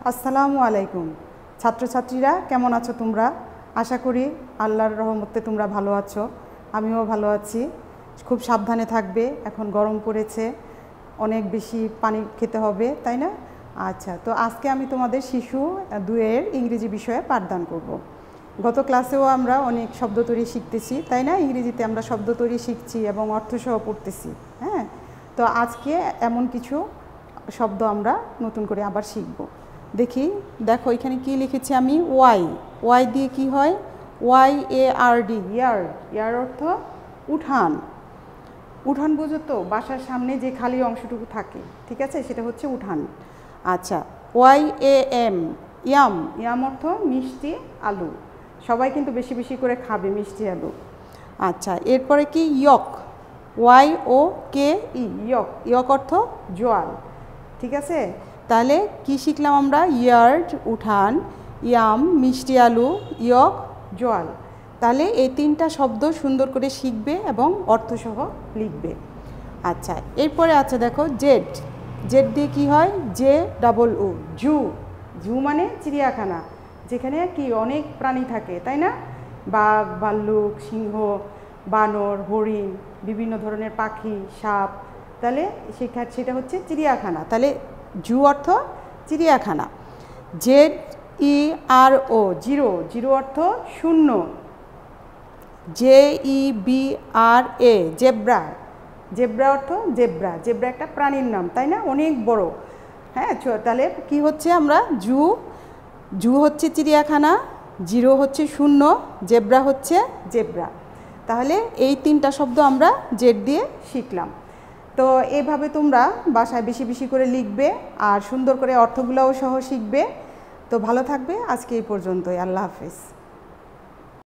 আসসালামু আলাইকুম ছাত্রছাত্রীরা, কেমন আছো তোমরা? আশা করি আল্লাহর রহমতে তোমরা ভালো আছো। আমিও ভালো আছি। খুব সাবধানে থাকবে, এখন গরম পড়েছে, অনেক বেশি পানি খেতে হবে, তাই না? আচ্ছা, তো আজকে আমি তোমাদের শিশু 2-এর ইংরেজি বিষয়ে পাঠদান করব। গত ক্লাসেও আমরা অনেক শব্দ তৈরি শিখতেছি, তাই না? ইংরেজিতে আমরা শব্দ তৈরি শিখছি এবং অর্থসহ পড়তেছি। হ্যাঁ, তো আজকে এমন কিছু শব্দ আমরা নতুন করে আবার শিখব। দেখো এখানে কি লিখেছি আমি? ওয়াই দিয়ে কি হয়? YARD, ইয়ার অর্থ উঠান। উঠান বুঝো তো? বাসার সামনে যে খালি অংশটুকু থাকে, ঠিক আছে, সেটা হচ্ছে উঠান। আচ্ছা, YAM, ইয়াম অর্থ মিষ্টি আলু। সবাই কিন্তু বেশি বেশি করে খাবে মিষ্টি আলু। আচ্ছা, এরপরে কি? YOKE, ইয়ক অর্থ জোয়াল। ঠিক আছে, তাহলে কি শিখলাম আমরা? ইয়ার্ড উঠান, ইয়াম মিষ্টি আলু, ইয়ক জোয়াল। তাহলে এই 3টা শব্দ সুন্দর করে শিখবে এবং অর্থসহ লিখবে। আচ্ছা, এরপরে আছে দেখো জেড দিয়ে কি হয়? JOO, জু মানে চিড়িয়াখানা, যেখানে কি অনেক প্রাণী থাকে, তাই না? বাঘ, ভাল্লুক, সিংহ, বানর, হরিণ, বিভিন্ন ধরনের পাখি, সাপ। তাহলে সেটা হচ্ছে চিড়িয়াখানা। তাহলে জু অর্থ চিড়িয়াখানা। ZERO, জিরো অর্থ শূন্য। JEBRA, জেব্রা অর্থ জেব্রা একটা প্রাণীর নাম, তাই না? অনেক বড়। হ্যাঁ, তাহলে কি হচ্ছে? আমরা জু হচ্ছে চিড়িয়াখানা, জিরো হচ্ছে শূন্য, জেব্রা হচ্ছে জেব্রা। তাহলে এই 3টা শব্দ আমরা জেড দিয়ে শিখলাম। তো এইভাবে তোমরা বাসায় বেশি বেশি করে লিখবে আর সুন্দর করে অর্থগুলোও সহ শিখবে। তো ভালো থাকবে, আজকে এই পর্যন্তই। আল্লাহ হাফেজ।